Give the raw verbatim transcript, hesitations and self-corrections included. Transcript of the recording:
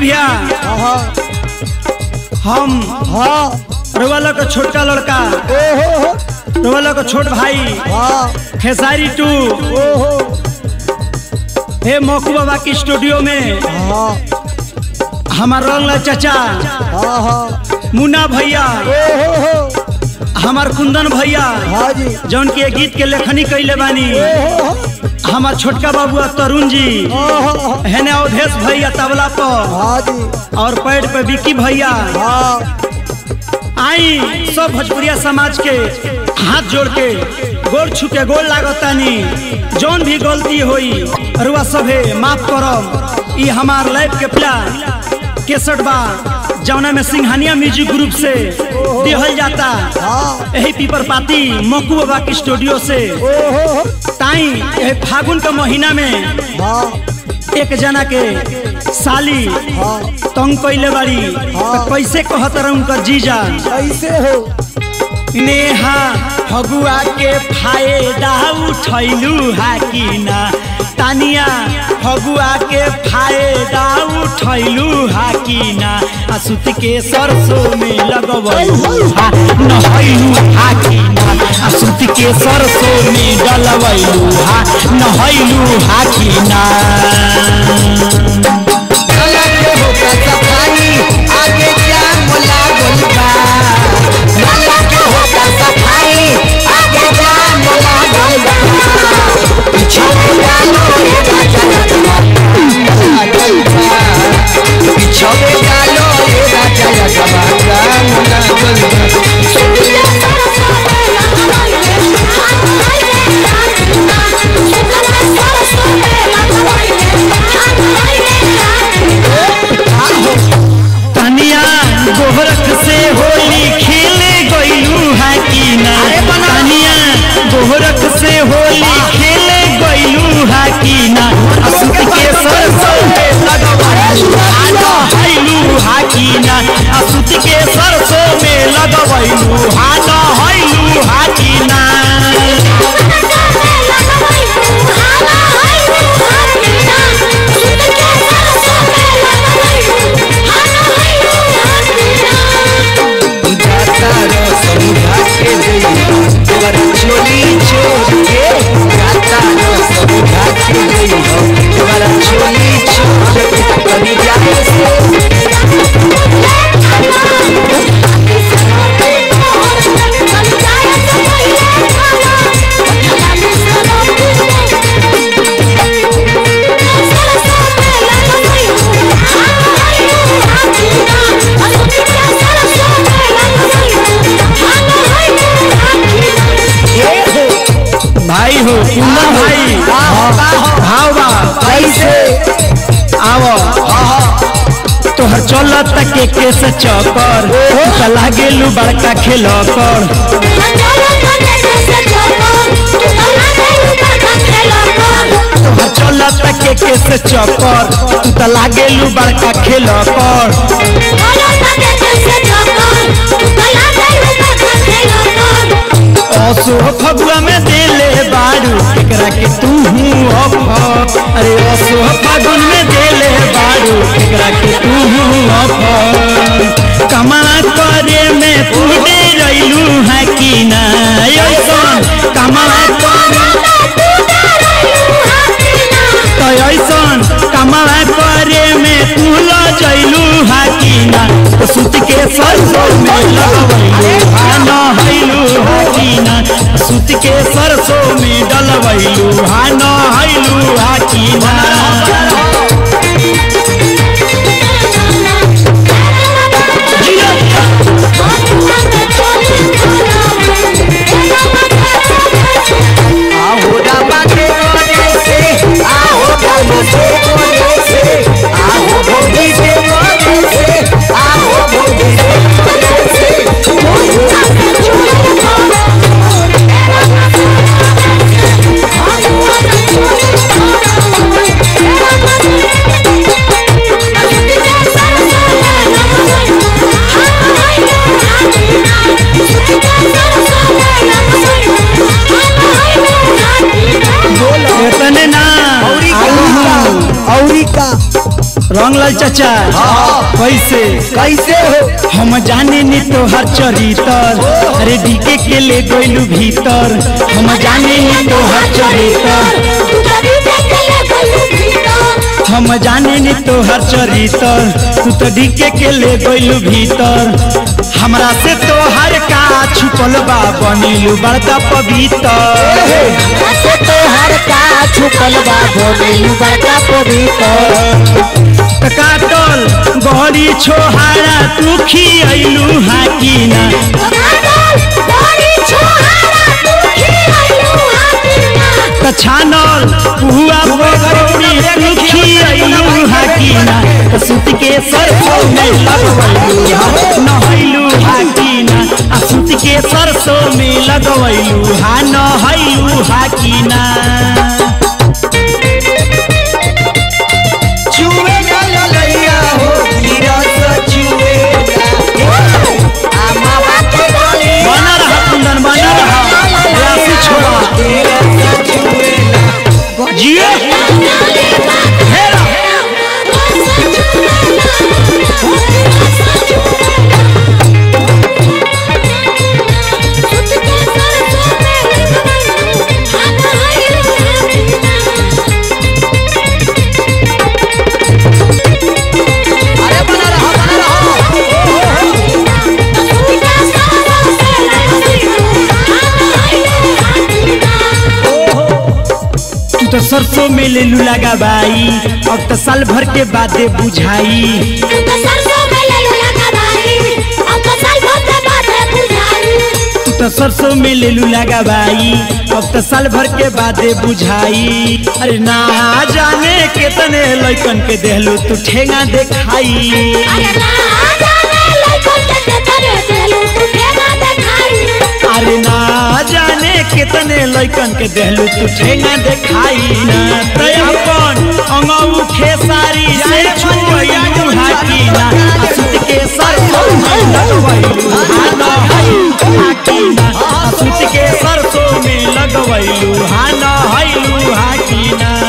भैया हम रोवाला का छोटका लड़का रोवाला का छोट भाई खेसारी टू हे मोकू बाबा की स्टूडियो में हमार रंगला चाचा मुन्ना भैया हमार कुंदन भैया जौन के गीत के लेखनी कैले बानी हमार छोटका बाबुआ तरुण जी हेने अवधेश भैया तबला पर और पैड पे विकी भैया आई सब भोजपुरिया समाज के हाथ जोड़ के गोड़ छुके गोड़ लागतानी जौन भी गलती होई रुआ सभे माफ करम। ई हमार लाइफ के प्लान केसट बा जौना में सिंघानिया म्यूजिक ग्रुप से दिहल जाता यही पीपर पाती मोकू बाबा की स्टूडियो से ताई यही फागुन के महीना में एक जना के साली तंग कैले बाड़ी तो कैसे कहतर उनकर जीजा कैसे हो नेहा फगुआ के फायदा उठैलू हा कि ना तानिया फगुआ के फायदा उठैलू हा कि ना असुत के सरसों में लगवैलू हा नहैलू हा कि ना असुत के सरसों में डलवैलू हा नहैलू हा कि ना आगे क्या मोला बोलबा लाला के होगा सफाई आगे क्या मोला बोलबा पीछे डालो रे राजा रगमा पीछे डालो रे राजा रगमा मोला बोलबा गोहरख से होली खेले गईलू है कि ना तानिया गोहरख से होली खेले गईलू है कि ना असुत के सरसों में लगवैलू है कि ना असुत के सरसों में लगवैलू हा नहैलू है कि ना चोली छोड़ के गाता नो सब घाट गई हो तुम्हारा चोली छोड़ के कभी जाने से भाई हो कुंदन भाई भाव बा कैसे आवो तोहर चलत के के से चकर चला गेलू बड़का खेलकर तोहर चलत के के से चकर तू त लागेलू बड़का खेलकर असो फगुआ में देले बारू एकरा के तू हूँ अफर अरे असो फागुन में देले बारू एकरा के तू हूँ अफर कमा करे में तू दे रैलू है कि ना ऐसन कमा तो ऐसन कमा करे में तू ल जैलू है कि ना सुत के सरसों में लगवैलू हा नहैलू हा कि ना सुत के सरसों में डलवैलू हा नहैलू हा कि ना आओ रामा के कोने से आओ रामा के कोने से आओ भोगी के कोने से आओ भोगी के कोने से Oh, रंगलाल चाचा कैसे कैसे हो हम जाने नी तोहर चरितर अरे डीके के ले गइलू भीतर हम जाने नी तोहर चरितर हम जाने नी तोहर चरितर तू तो डीके के ले गइलू भीतर हमरा से तोहर का छुपल बा बनिलू बड़का पवित्र से तोहर का छुपल बा बनिलू बड़का पवित्र काटल बहरी छोहारा तू खियलू हाकिना छानल पुआ पकौड़ी तू खियलू हाकिना सुत के सरसों में लगवैलू नहैलू हाकिना आ सुत के सरसों में लगवैलू हा नहैलू हाकिना बना रहा कुंदन बना रहा छोड़ा जियो तो सरसों में ले लू लगा बाई अब तो साल भर के बादे बुझाई तू तो सरसों में ले लू लगा बाई अब तो साल भर के बादे बुझाई अरे ना जाने कितने लइकन के देहलू तू ठेंगा देखाई अरे ना जाने कितने लइकन के देहलू तू ठेंगा देखाई ना तय अपन अंगऊ खेसारी से छुइलू हाकिना सुत के सरसों में लगवैलू हा नहैलू हाकिना सुत के सरसों में लगवैलू हा नहैलू हाकिना